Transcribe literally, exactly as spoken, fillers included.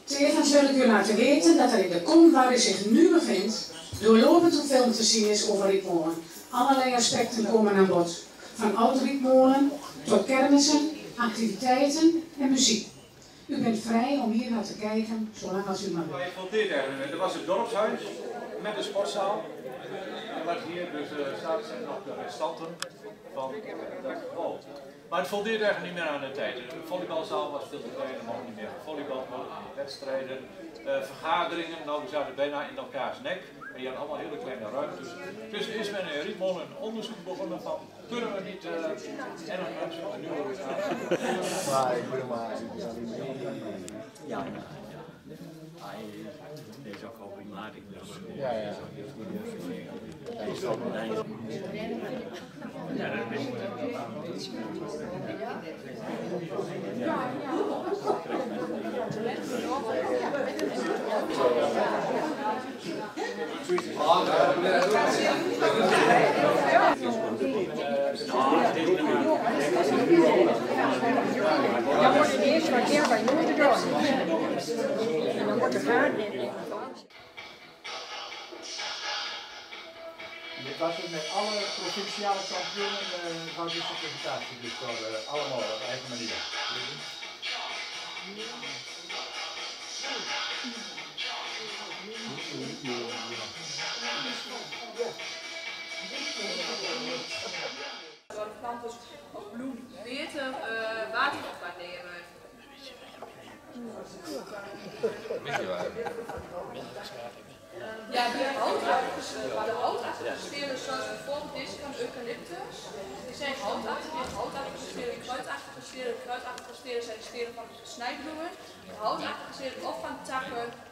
Tevens wil ik u laten weten dat er in de kom waar u zich nu bevindt, doorlopend een film te zien is over Rietmolen. Allerlei aspecten komen aan bod. Van oud Rietmolen tot kermissen, activiteiten en muziek. U bent vrij om hier naar te kijken, zolang als u maar wilt. Ik vond dit eigenlijk. Er was het dorpshuis met een sportzaal. En wat hier dus uh, staat zijn nog de restanten van dat gebouw. Maar het voldeerde eigenlijk niet meer aan de tijd. De volleybalzaal was veel te klein, er mocht niet meer gevolleybald worden, wedstrijden, uh, vergaderingen. Nou, we zaten bijna in elkaars nek. En je had allemaal hele kleine ruimtes. Dus is men in Rietmolen een onderzoek begonnen van, kunnen we niet uh, erg mensen een nieuwe locatie? Maar ik wil maar. Ja, hij is ook al pragmatisch. Ja, ja. Ja, dat is Dan wordt het eerst wat keer bij jullie gedaan. En dan wordt het hard. Dit was het met alle provinciale kampioenen uh, van deze presentatie, dus voor uh, allemaal op eigen manier. Planten of bloem beter uh, water op gaan nemen. Ja, die houtachtige, uh, de houtachtige stelen zoals bijvoorbeeld deze van eucalyptus, die zijn houtachtig, die houtachtige stelen, kruidachtige stelen, kruidachtige stelen zijn de stelen van snijbloemen, de houtachtige stelen of van takken